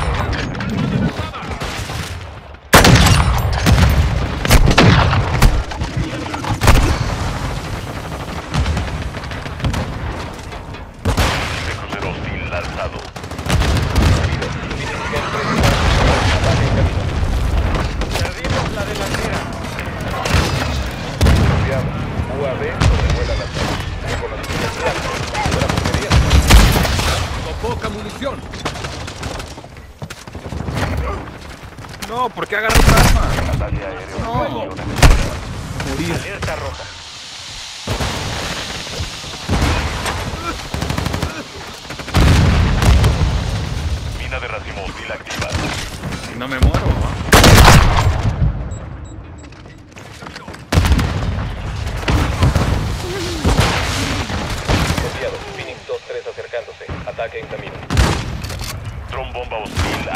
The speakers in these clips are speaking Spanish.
No, ¿por qué agarró esta arma? No. Morir. Alerta roja. Mina de racimo hostil activa. Si no me muero, Copiado. Phoenix 2-3 acercándose. Ataque en camino. Dron bomba hostil.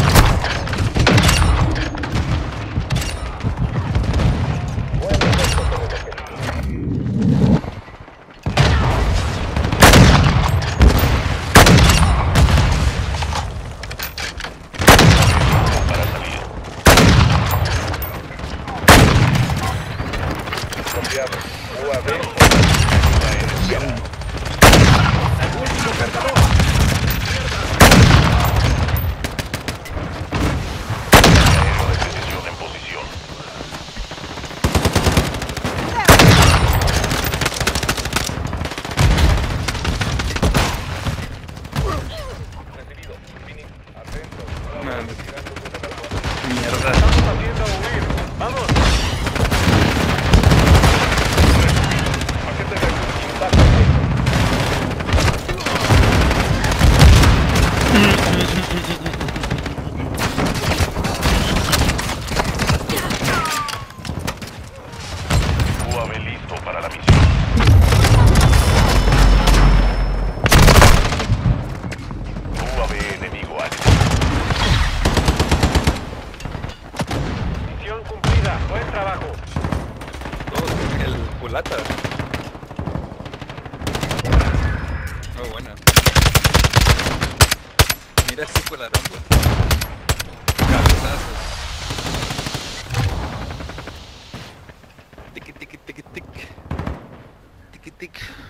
Mierda. Estamos haciendo huir. ¡Vamos! Paquete de impacto. UAV listo para la misión. UAV enemigo activo. Misión cumplida. Buen trabajo. Oh, el culata. Muy buena. Mira ese culadón, güey. Cabezazos. Tic, tic, tic, tic. Tic, tic.